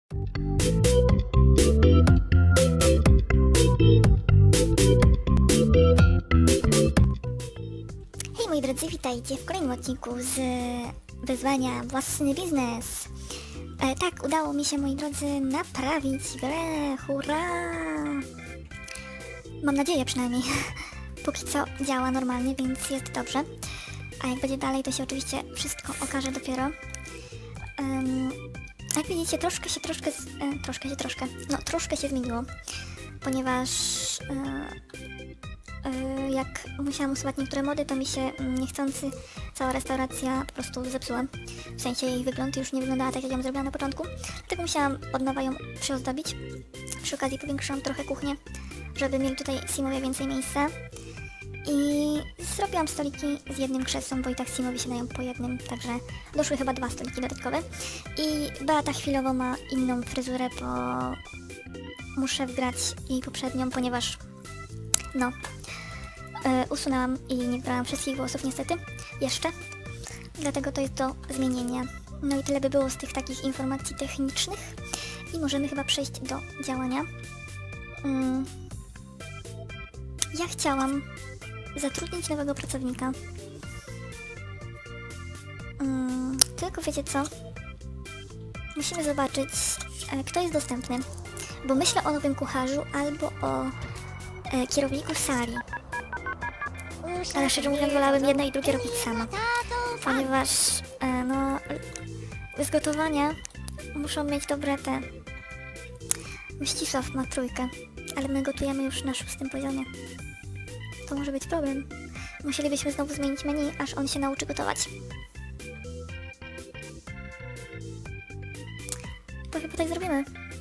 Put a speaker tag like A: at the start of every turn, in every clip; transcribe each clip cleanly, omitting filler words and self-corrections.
A: Hej moi drodzy, witajcie w kolejnym odcinku z wyzwania Własny Biznes. Tak, udało mi się, moi drodzy, naprawić grę, hurra! Mam nadzieję przynajmniej. Póki co działa normalnie, więc jest dobrze. A jak będzie dalej, to się oczywiście wszystko okaże dopiero. Jak widzicie, troszkę się zmieniło, ponieważ jak musiałam usuwać niektóre mody, to mi się niechcący cała restauracja po prostu zepsuła. W sensie jej wygląd już nie wyglądała tak, jak ją zrobiłam na początku. Dlatego musiałam od nowa ją przyozdobić. Przy okazji powiększyłam trochę kuchnię, żeby mieli tutaj Simowie więcej miejsca. I zrobiłam stoliki z jednym krzesłem, bo i tak Simowi się dają po jednym, także doszły chyba 2 stoliki dodatkowe. I Beata chwilowo ma inną fryzurę, bo muszę wgrać jej poprzednią, ponieważ no, usunęłam i nie wgrałam wszystkich włosów niestety, jeszcze. Dlatego to jest do zmienienia. No i tyle by było z tych takich informacji technicznych. I możemy chyba przejść do działania. Ja chciałam zatrudnić nowego pracownika. Tylko wiecie co? Musimy zobaczyć, kto jest dostępny. Bo myślę o nowym kucharzu albo o kierowniku sali. Ale szczerze mówiąc, wolałabym jedno i drugie robić sama. Ponieważ no, z gotowania muszą mieć dobre te... Mścisław ma 3, ale my gotujemy już na 6. poziomie. To może być problem. Musielibyśmy znowu zmienić menu, aż on się nauczy gotować. To chyba tak zrobimy.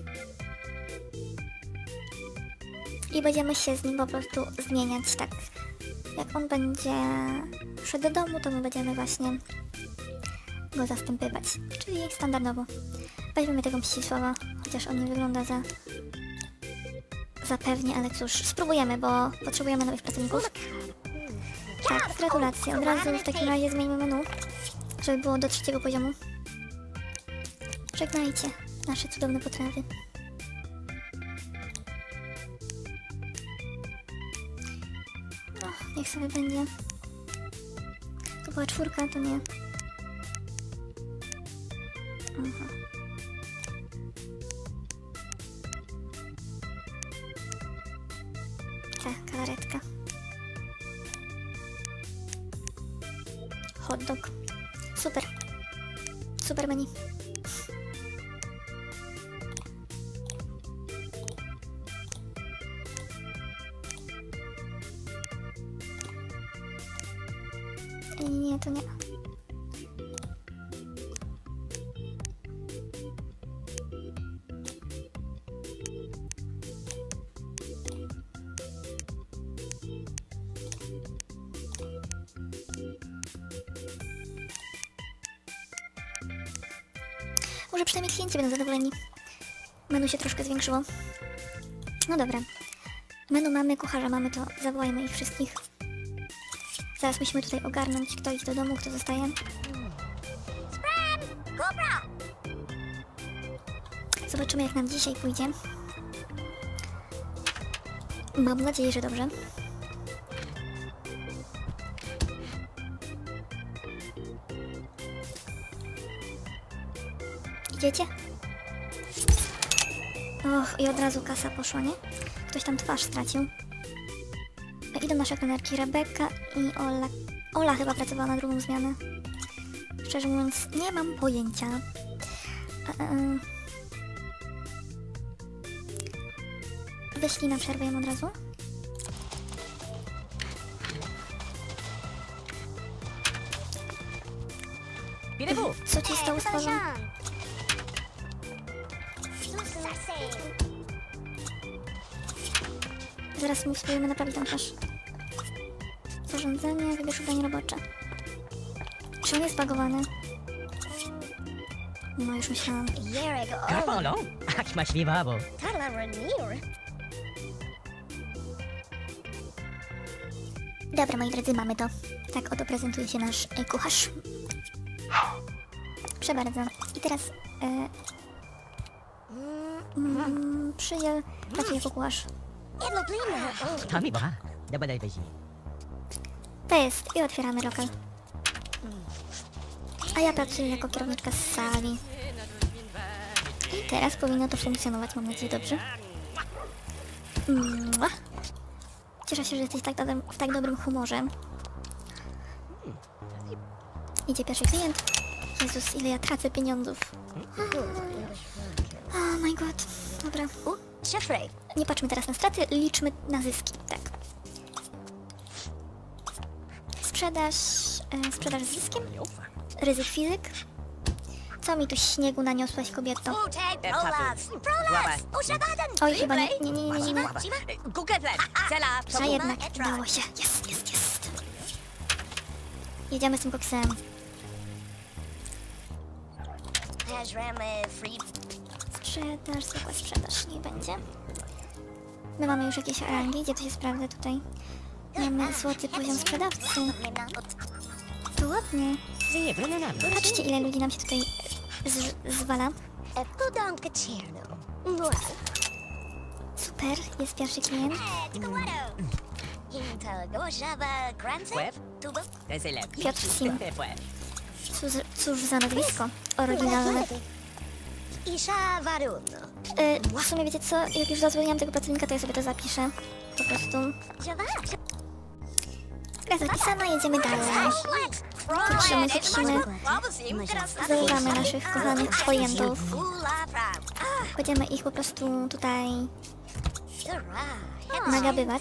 A: I będziemy się z nim po prostu zmieniać, tak. Jak on będzie szedł do domu, to my będziemy właśnie go zastępywać. Czyli standardowo. Weźmiemy tego Mścisława, chociaż on nie wygląda za pewnie, ale cóż, spróbujemy, bo potrzebujemy nowych pracowników. Tak, gratulacje. Od razu w takim razie zmieńmy menu, żeby było do 3. poziomu. Żegnajcie nasze cudowne potrawy. No, niech sobie będzie. To była 4, to nie. Aha. Tak, kalaretka. Hot dog. Super. Super menu. Nie, to nie. Może przynajmniej klienci będą zadowoleni. Menu się troszkę zwiększyło. No dobra. Menu mamy, kucharza mamy, to zawołajmy ich wszystkich. Zaraz musimy tutaj ogarnąć, kto idzie do domu, kto zostaje. Zobaczymy, jak nam dzisiaj pójdzie. Mam nadzieję, że dobrze. Idziecie? Och, i od razu kasa poszła, nie? Ktoś tam twarz stracił. Idą nasze trenerki Rebeka i Ola. Ola chyba pracowała na drugą zmianę. Szczerze mówiąc, nie mam pojęcia. Wyślij na przerwę ją od razu. Co ci stało z twarzą? Zaraz mu spróbujemy naprawić tą twarz. Zarządzanie, wybierz ubranie robocze. Czy on jest zbagowany? No już myślałam.
B: Jak możliwe, bo...
A: Dobra, moi drodzy, mamy to. Tak oto prezentuje się nasz kucharz. Proszę bardzo. I teraz Przydziel pracuje jako kucharz.
B: Tommy ba? Dabadaj beji.
A: To jest i otwieramy lokal. A ja pracuję jako kierowniczka z sali. I teraz powinno to funkcjonować, mam nadzieję, dobrze. Cieszę się, że jesteś w tak dobrym humorze. Idzie pierwszy klient. Jezus, ile ja tracę pieniądzów. Oh my god. Dobra. Nie patrzmy teraz na straty, liczmy na zyski. Tak. Sprzedaż z zyskiem. Ryzyk fizyk. Co mi tu śniegu naniosłaś, kobieto? Oj, chyba nie. A jednak, udało się. Jest. Jedziemy z tym koksem. Zwykła sprzedaż, nie będzie. My mamy już jakieś rangi, gdzie to się sprawdza tutaj. Mamy złoty poziom sprzedawcy. To ładnie. Patrzcie, ile ludzi nam się tutaj zwala. Super, jest pierwszy klient. Piotr Sim. Cóż za nazwisko. Oryginalne. W sumie wiecie co, jak już zadzwoniłam tego pracownika, to ja sobie to zapiszę. Po prostu. Gra zapisana, jedziemy dalej. Patrzymy, patrzymy. Zajmujemy naszych kochanych klientów. Będziemy ich po prostu tutaj nagabywać.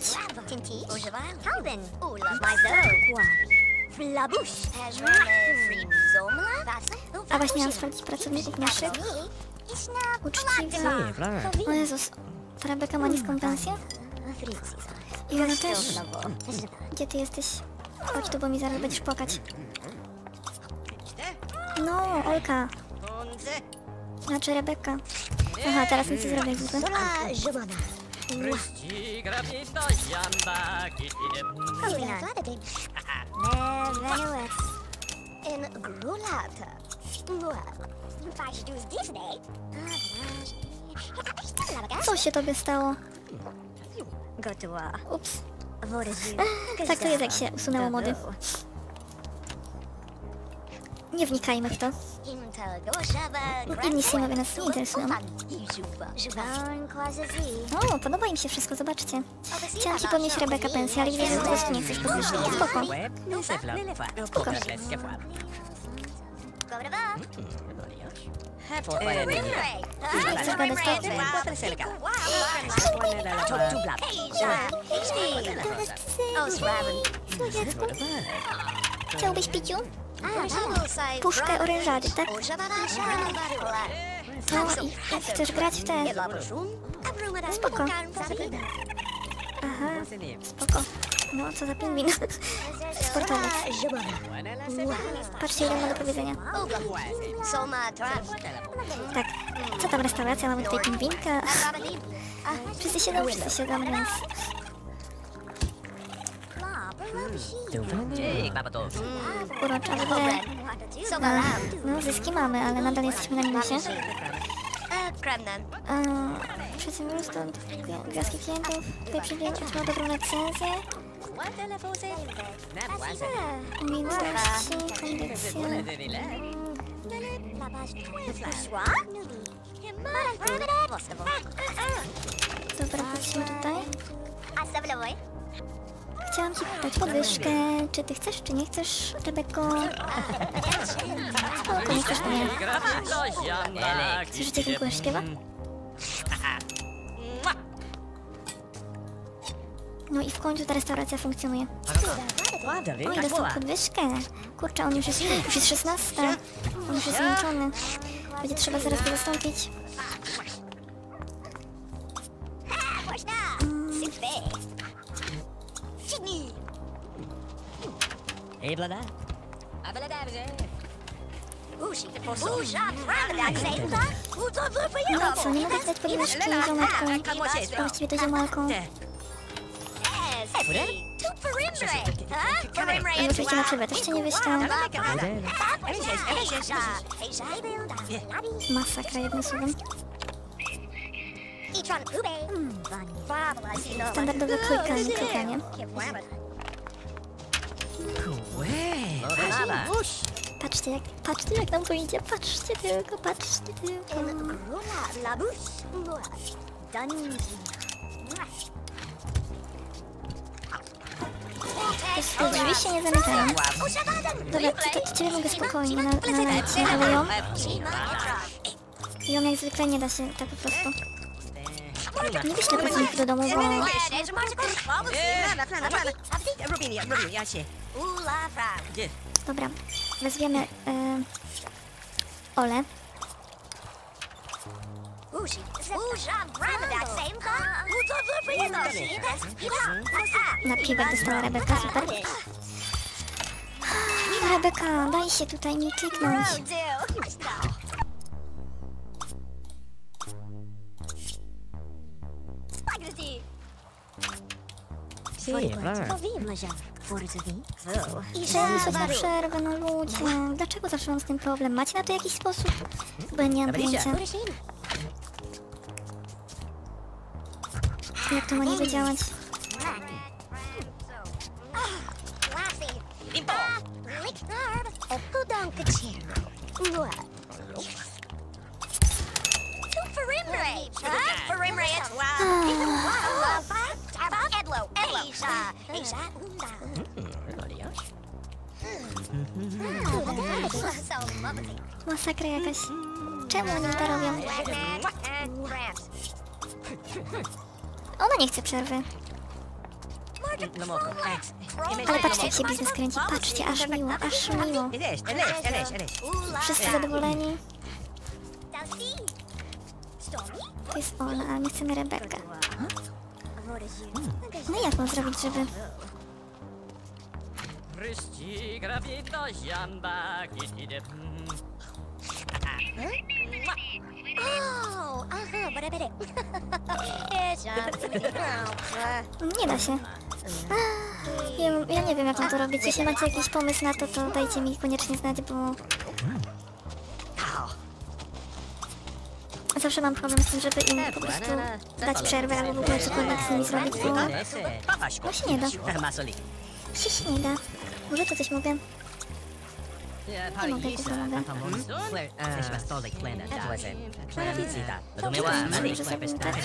A: A właśnie miałam sprawdzić pracowników naszych. Uczciwy. O Jezus, ta Rebeka ma niską pensję? I ona też. Gdzie ty jesteś? Chodź tu, bo mi zaraz będziesz płakać. No, Olka. Znaczy Rebeka. Aha, teraz nic nie zrobię, jak zwykle. Co się tobie stało? Ups. Tak to jest, jak się usunęło mody. Nie wnikajmy w to. Inni synowie nas nie interesują. O, podoba im się wszystko, zobaczcie. Chciałam ci podnieść Rebeka pensję, ale widzę, że po prostu nie chcesz podwyższyć. Spoko. Spoko. Chcesz gadać to? Chciałbyś piciu? Puszkę orężady, tak? No i chcesz grać w te... Spoko. Aha, spoko. No, co za pingwin. Sportowiec. Patrzcie, ile ma do powiedzenia. Tak, co tam restauracja? Mamy tutaj pingwinka. Wszyscy siedzą, więc... Urocza w ogóle. No, zyski mamy, ale nadal jesteśmy na minusie. Przedsiębiorstwo, gwiazdki klientów. Tutaj przyjęcie otrzymał dobrą recenzję. Umiejętności, kondycja. Dobra, patrzmy tutaj. Chciałam ci dać podwyżkę. Czy ty chcesz, czy nie chcesz, Rebeko? Spoko, nie chcesz, to nie. Słyszycie, jak ten kucharz śpiewa? No i w końcu ta restauracja funkcjonuje. Oj, dostał podwyżkę. Kurczę, on już jest 16. On już jest zmęczony. Będzie trzeba zaraz go zastąpić. No co, nie mogę dać podwyżki ziomatką. Właściwie to ziomalką. I oczywiście na przerwę też cię nie wyślę. Masakra, jednym słowem. Standardowe klikanie. Patrzcie jak nam to idzie, patrzcie tylko. Te drzwi się nie zamykają. Dobra, to ciebie mogę spokojnie nalać, ale ją jak zwykle nie da się tak po prostu. Nie wyślę pracowników do domu, bo... Dobra, wezwiemy Olę. Napiwek dostała Rebeka, super. Rebeka, daj się tutaj mi kliknąć. Idziemy sobie na przerwę, no ludzie. Dlaczego zawsze mam z tym problem? Macie na to jakiś sposób? Bo ja nie mam pojęcia. Jak to ma niby działać? Masakra jakaś. Czemu oni to robią? Ona nie chce przerwy. Ale patrzcie jak się biznes kręci. Patrzcie, aż miło. Wszyscy zadowoleni. To jest Ola, a my chcemy Rebekę. No jak mam zrobić, żeby... Nie da się. Ja nie wiem jak mam to robić. Jeśli macie jakiś pomysł na to, to dajcie mi koniecznie znać, bo... Zawsze mam problem z tym, żeby im po prostu dać przerwę albo w ogóle cokolwiek z nimi zrobić, bo... No się nie da. Się nie da. Może to coś mogę? Nie mogę, tylko mogę. Może zrobimy tak.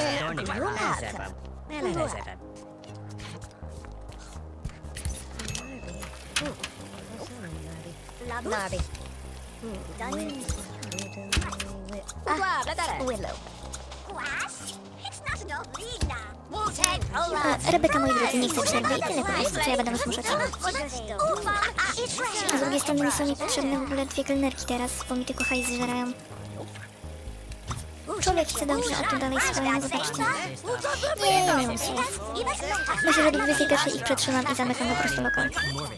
A: Rebeka, moi drodzy, nie chce przerwy i tyle po prostu, co ja będę was zmuszać. A z drugiej strony nie są mi potrzebne w ogóle dwie kelnerki teraz, bo mi tylko hajs zżerają. Człowiek chce dobrze, a tu dalej swoje, no zobaczcie. Nie mam słów. Myślę, że do 21 ich przetrzymam i zamykam po prostu lokal.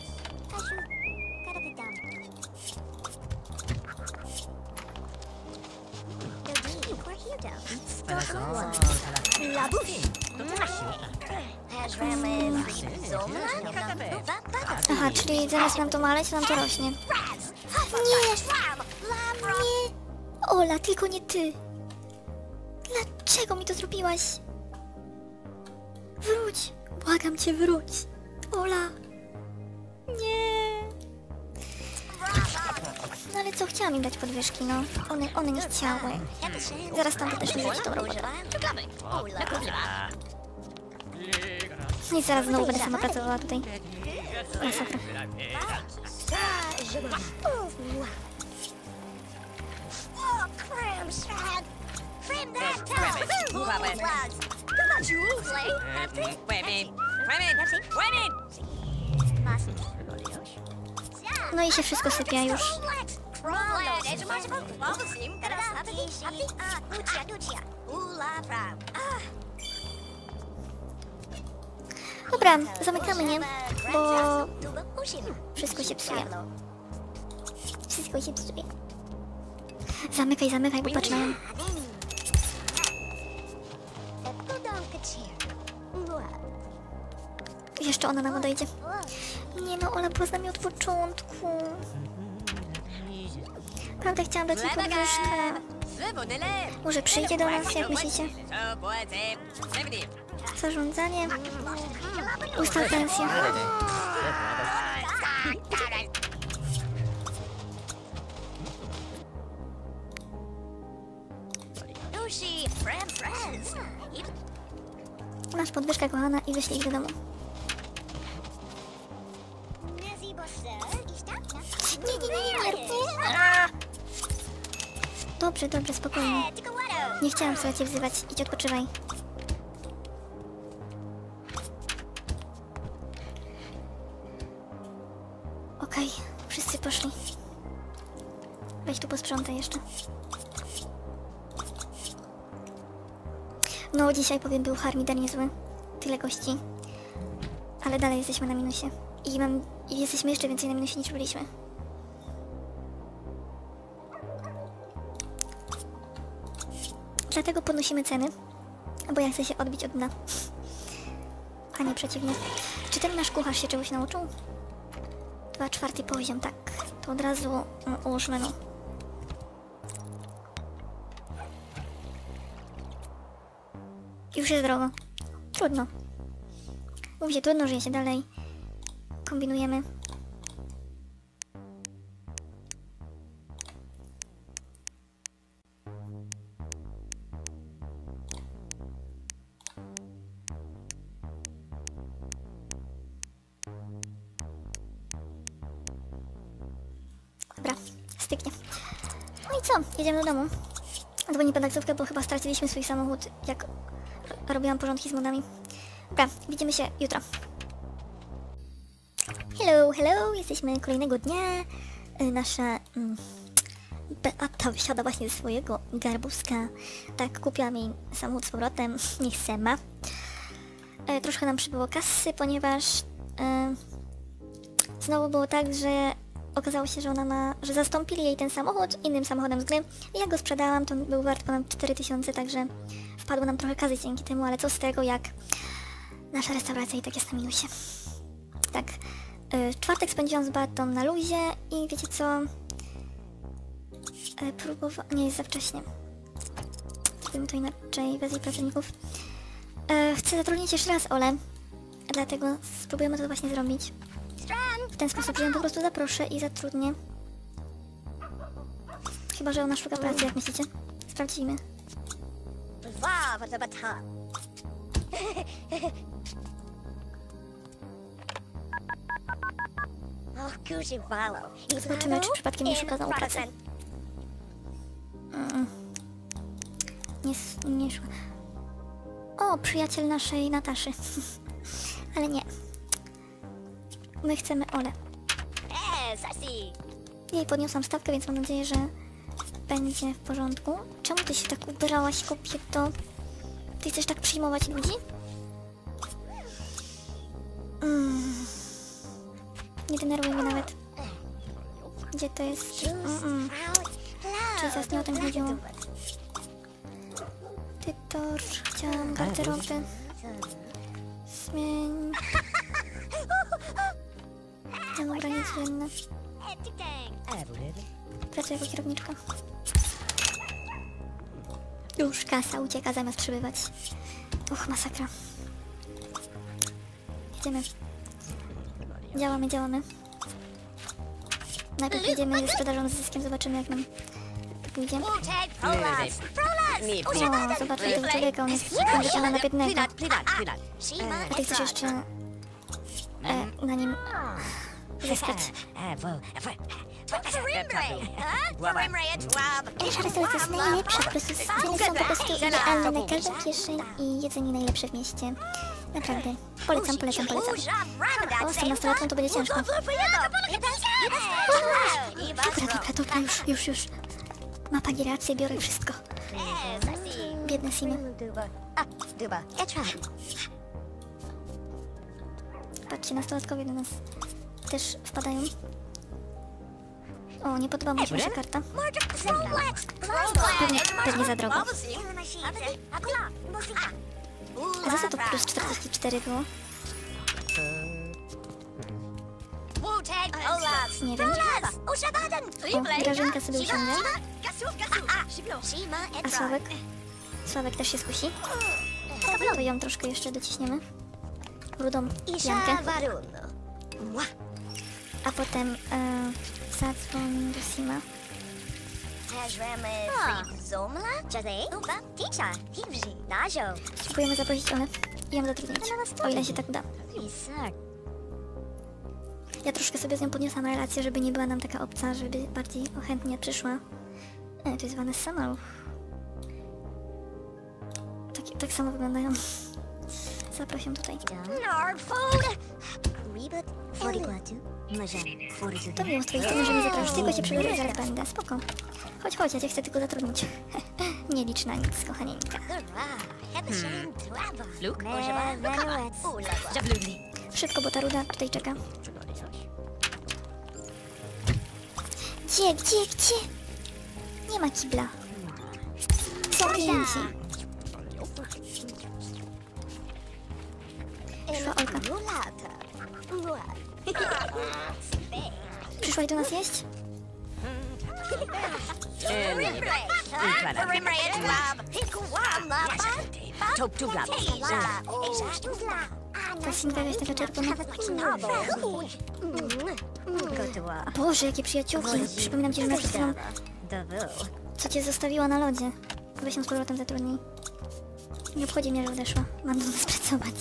A: Aha, czyli zamiast nam to maleć, nam to rośnie. Nie! Nie! Ola, tylko nie ty! Dlaczego mi to zrobiłaś? Wróć! Błagam cię, wróć! Ola! Nie! No ale co, chciałam im dać podwyżki, no. One nie chciały. Zaraz tam też mi dać tą robotę. I zaraz znowu będę sama pracowała tutaj. Masakra. No i się wszystko sypia już. Dobra, zamykamy, nie? Bo wszystko się psuje. Wszystko się psuje. Zamykaj, bo patrz na nią. Jeszcze ona nam odejdzie. Nie no, Ola była z nami od początku. Prawda, chciałam dać jej podwyżkę. Może przyjdzie do nas, jak myślicie? Zarządzanie. Ustaw pensję. Masz podwyżkę, kochana, i wyślij ich do domu. Nie. Dobrze, spokojnie. Nie chciałam wcale cię wzywać. Idź, odpoczywaj. Okej, wszyscy poszli. Weź tu posprzątaj jeszcze. No, dzisiaj powiem, był harmider niezły. Tyle gości. Ale dalej jesteśmy na minusie. I jesteśmy jeszcze więcej na minusie niż byliśmy. Dlatego podnosimy ceny. Bo ja chcę się odbić od dna. A nie przeciwnie. Czy ten nasz kucharz się czegoś nauczył? 2/4 poziom, tak. To od razu ułóżmy, no. Już jest drogo. Trudno. Mówię, trudno, żyje się dalej. Kombinujemy. Dobra, styknie. No i co? Jedziemy do domu. Dzwoni po taksówkę, bo chyba straciliśmy swój samochód, jak robiłam porządki z modami. Dobra, widzimy się jutro. Hello, jesteśmy kolejnego dnia. Nasza Beata wysiada właśnie ze swojego garbuska. Tak, kupiłam jej samochód z powrotem, niech se ma. Troszkę nam przybyło kasy, ponieważ znowu było tak, że okazało się, że że zastąpili jej ten samochód innym samochodem z gry. I jak go sprzedałam, to był wart ponad 4000, także wpadło nam trochę kasy dzięki temu, ale co z tego, jak nasza restauracja i tak jest na minusie. Tak, czwartek spędziłam z Beatą na luzie i wiecie co? Nie, jest za wcześnie. Zrobimy to inaczej, bez jej pracowników. Chcę zatrudnić jeszcze raz Olę, dlatego spróbujemy to właśnie zrobić. W ten sposób, że ją po prostu zaproszę i zatrudnię. Chyba że ona szuka pracy, jak myślicie? Sprawdzimy. Zobaczymy, czy przypadkiem nie szuka znowu pracy. Nie szuka. O, przyjaciel naszej Nataszy. Ale nie. My chcemy Olę. Jej podniosłam stawkę, więc mam nadzieję, że będzie w porządku. Czemu ty się tak ubrałaś, kobieto? Ty chcesz tak przyjmować ludzi? Nie denerwuj mnie nawet. Gdzie to jest? Czyli zasnie o tym chodziło. Tytor, chciałam garderoby. Zmień. Mam ubranie codzienne. Pracuję jako kierowniczka. Już kasa ucieka zamiast przybywać. Uch, masakra. Jedziemy. Działamy. Najpierw jedziemy ze sprzedażą z zyskiem, zobaczymy jak nam pójdzie. O, zobaczmy tego człowieka, on jest na biednego. A ty chcesz jeszcze na nim zyskać. Nasza restauracja jest najlepsza, po prostu ceny są po prostu idealne na każdą kieszeń i jedzenie najlepsze w mieście. Naprawdę. Polecam. O, z tą nastolatką to będzie ciężko. Dobra, już. Ma pani rację, biorę wszystko. Biedne Simy. Patrzcie, nastolatkowie do nas też wpadają. O, nie podoba mi się wasza karta. Pewnie za drogo. A za co to plus 44 było? Nie wiem. O, Grażynka sobie usiądzie. A Sławek? Sławek też się skusi? To ją troszkę jeszcze dociśniemy. Rudą piankę. A potem zadzwoń do Sima. Spróbujemy zaprosić Olę i ją zatrudnić, o ile się tak uda. Ja troszkę sobie z nią podniosłam relację, żeby nie była nam taka obca, żeby bardziej chętnie przyszła. To jest Vanessa Maluch. Tak samo wyglądają. Zaproś ją tutaj. To miło z twojej strony, że mnie zaprosisz, tylko cię przybiorę, zaraz będę. Spoko. Chodź, ja cię chcę tylko zatrudnić. Nie licz na nic, kochanieńka. Szybko, bo ta ruda tutaj czeka. Gdzie? Nie ma kibla. Są klienci. Przyszła Olka. Przyszłaś do nas jeść? Ta Sinka jakaś taka czerwona. Boże, jakie przyjaciółki. Przypominam ci, że przed chwilą... Co cię zostawiła na lodzie. Weź ją z powrotem zatrudnij. Nie obchodzi mnie, że odeszła. Mam do nas pracować.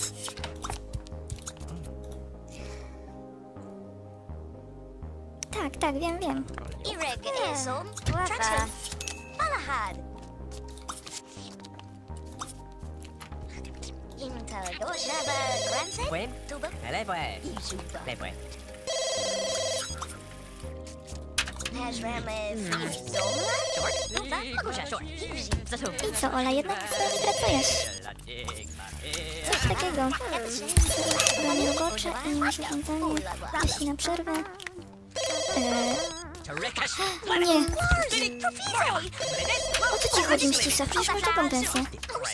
A: Tak, wiem. I co, Ola, jednak z nami pracujesz? Coś takiego. Branie robocze i urządzanie. Jeśli na przerwę. Nie. O co ci chodzi, Mścisa? Przecież masz taką pensję.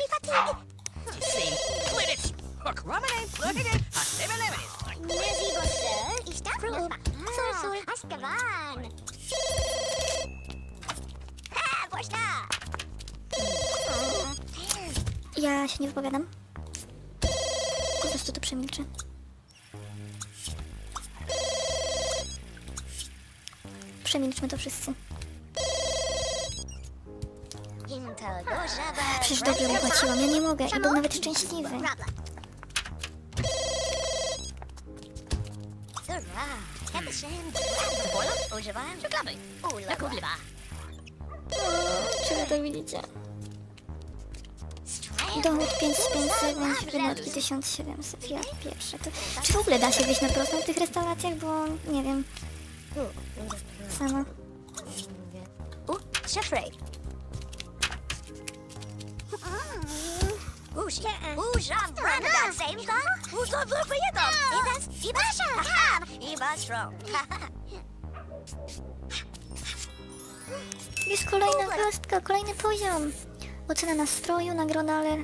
A: Ja się nie wypowiadam. Po prostu to przemilczę. Przemilczmy to wszyscy. Przecież dobrze mu płaciłam, ja nie mogę i był nawet szczęśliwy. Czy wy to widzicie? Dochód 5500, wydatki 1700. Ja pierwsze. Czy w ogóle da się wyjść na prostą w tych restauracjach, bo nie wiem. Sama.
C: Chef Ray.
A: Jest kolejna gwiazdka, kolejny poziom. Ocena nastroju, nagroda, ale...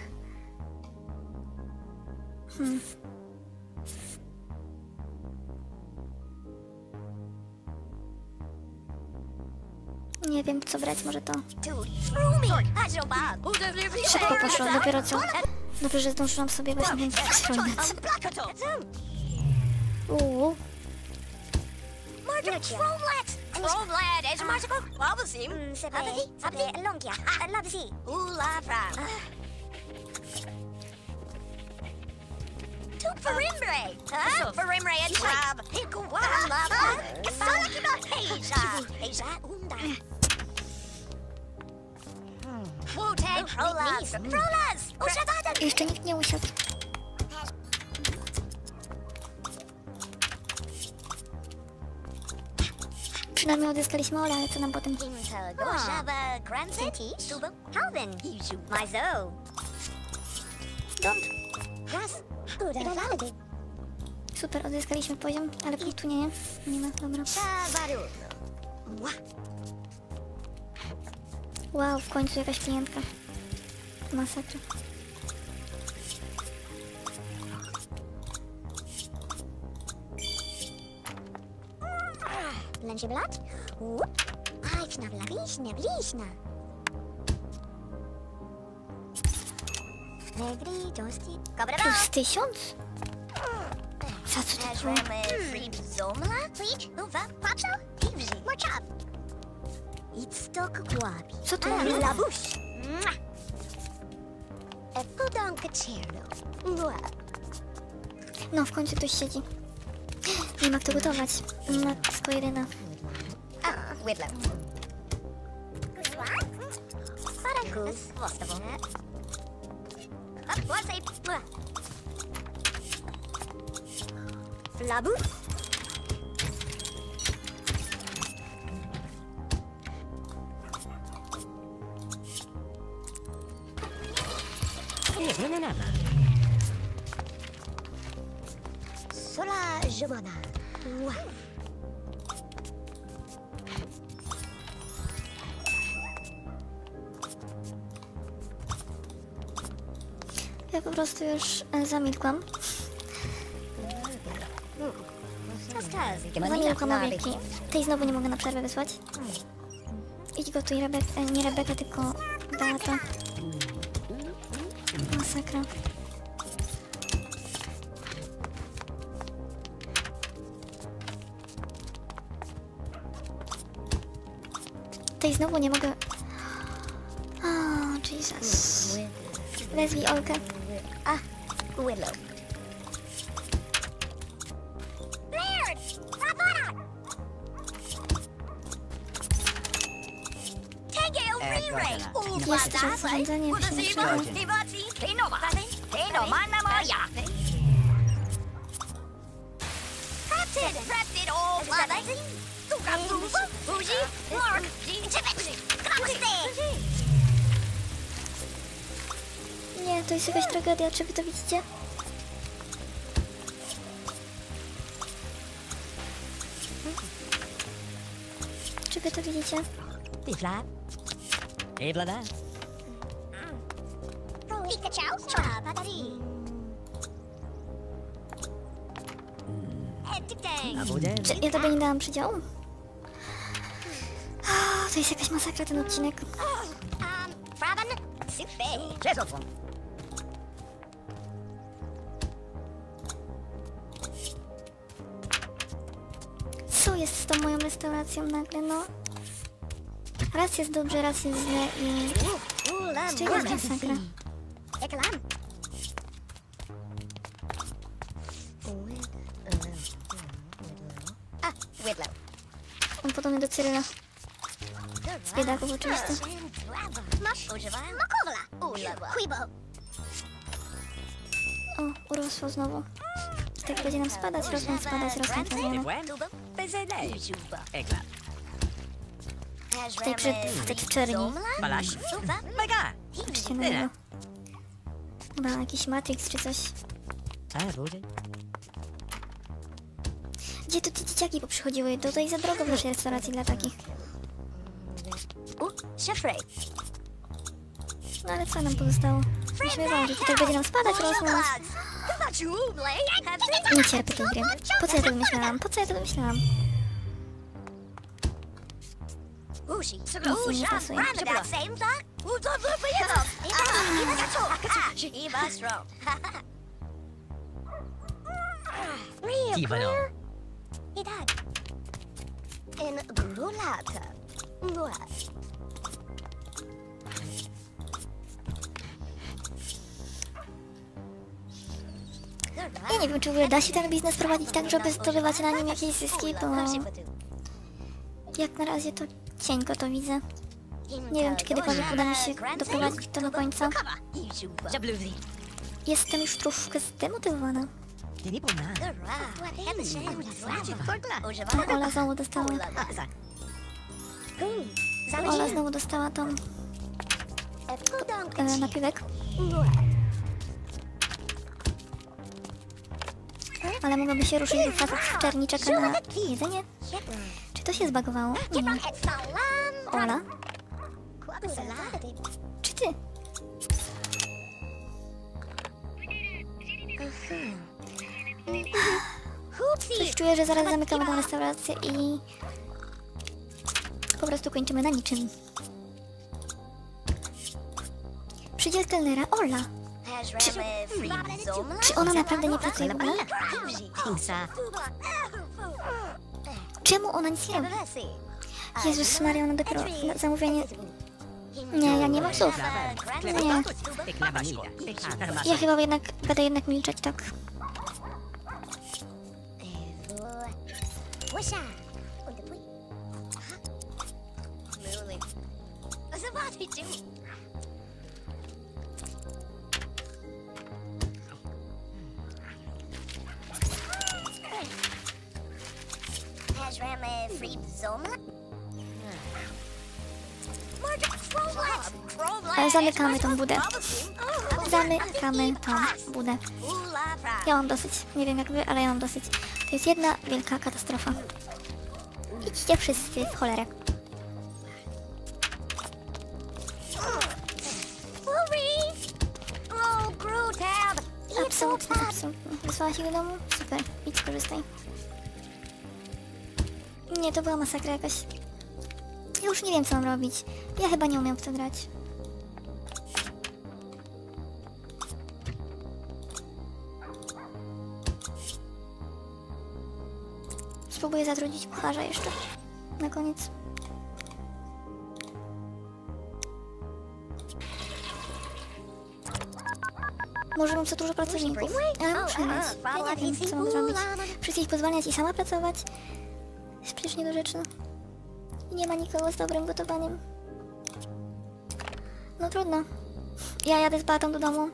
A: Nie wiem, co brać, może to. Szybko poszło, dopiero co. Dobrze, że zdążyłam sobie właśnie wspomnieć. Jeszcze nikt nie usiadł. Przynajmniej odzyskaliśmy Olę, ale co nam potem? Super, odzyskaliśmy poziom, ale punktu nie ma, dobra. Wow, w końcu jakaś klientka. Masakra. Plus 1000? Za co to było? Co to jest? No, w końcu ktoś siedzi. Nie ma kto gotować. Matko jedyna.
B: Nie, nie, nie, nie.
C: Sola Jomana. Wow.
A: Ja po prostu już zamilkłam. Zamilkłam na wielki. Tej znowu nie mogę na przerwę wysłać. Idź gotuj, nie Rebeka, tylko Beata. Masakra. Tej znowu nie mogę... O, Jesus. Wezwij Olkę.
C: Willow.
A: Jest czas zarządzania, jak się nie trzeba. Nie, to jest jakaś tragedia, czy wy to widzicie? Czy wy to widzicie?
B: Ty flap. Ej, blada. A bude?
A: Czy ja tobie nie dałam przydziału? To jest jakaś masakra ten odcinek.
B: Cześć, otwórz.
A: Co jest z tą moją restauracją nagle, no? Raz jest dobrze, raz jest źle i... Z czego jest masakra? On podobny do Cyryla. Z biedaków oczywiście. O, urosło znowu. I tak będzie nam spadać, rosnąć, spadać, rosnąć,
B: Ty
A: rozumiem.
B: błem? Bezedej. Ekla.
A: Tutaj facet w czerni.
B: Balaś. Mega.
A: Patrzcie na niego. Chyba jakiś Matrix czy coś.
B: A, bude?
A: Gdzie tu te dzieciaki poprzychodziły? To tutaj za drogo w naszej restauracji dla takich. No ale co nam pozostało? Musimy wążyć i tak będzie nam spadać, rosnąć. Nie cierpię tej gry. Po co ja to wymyślałam? Po co ja to wymyślałam? Nic im nie pasuje.
B: Tibano. Ja nie wiem, czy w ogóle da się ten biznes prowadzić tak, żeby zdobywać na nim jakieś zyski, bo jak na razie to cienko to widzę. Nie wiem, czy kiedykolwiek uda mi się doprowadzić to do końca. Jestem już troszkę zdemotywowana. Ola znowu dostała. Ola znowu dostała tą napiwek. Ale mogłaby się ruszyć, bo facet w czerni czeka na jedzenie. Czy to się zbagowało? Nie. Ola? Czy ty? Coś czuję, że zaraz zamykamy tę restaurację i
A: po prostu kończymy na niczym. Przydziel kelnera Ola. Czy ona naprawdę nie pracuje w ogóle? Czemu ona nic nie robi? Jezus Maria, ona dopiero na zamówienie... Nie, ja nie mam słów. Nie. Ja chyba będę jednak milczeć, tak. Zamykamy tą budę. Zamykamy tą budę. Ja mam dosyć. Nie wiem jak wy, ale ja mam dosyć. To jest jedna wielka katastrofa. Idźcie wszyscy w cholerę. Absolutnie, absolutnie. Wysłałaś ich do domu? Super. Idź skorzystaj. Nie, to była masakra jakaś. Ja już nie wiem co mam robić. Ja chyba nie umiem w to grać. Spróbuję zatrudnić kucharza jeszcze. Na koniec. Może mam za dużo pracowników, ale muszę mieć. Ja nie wiem, co mam zrobić. Wszyscy ich pozwalać i sama pracować? Jest przecież niedorzeczne. I nie ma nikogo z dobrym gotowaniem. No trudno. Ja jadę z Beatą do domu.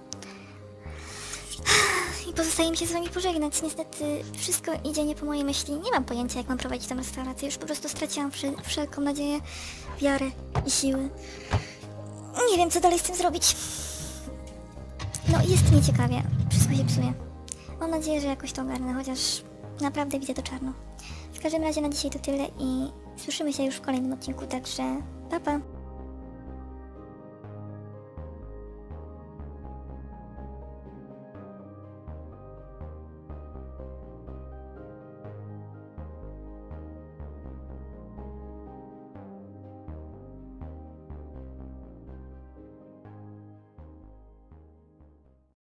A: I pozostaje mi się z wami pożegnać. Niestety wszystko idzie nie po mojej myśli. Nie mam pojęcia, jak mam prowadzić tę restaurację. Już po prostu straciłam wszelką nadzieję, wiarę i siły. Nie wiem, co dalej z tym zrobić. No jest nieciekawie. Wszystko się psuje. Mam nadzieję, że jakoś to ogarnę, chociaż naprawdę widzę to czarno. W każdym razie na dzisiaj to tyle i słyszymy się już w kolejnym odcinku, także pa pa!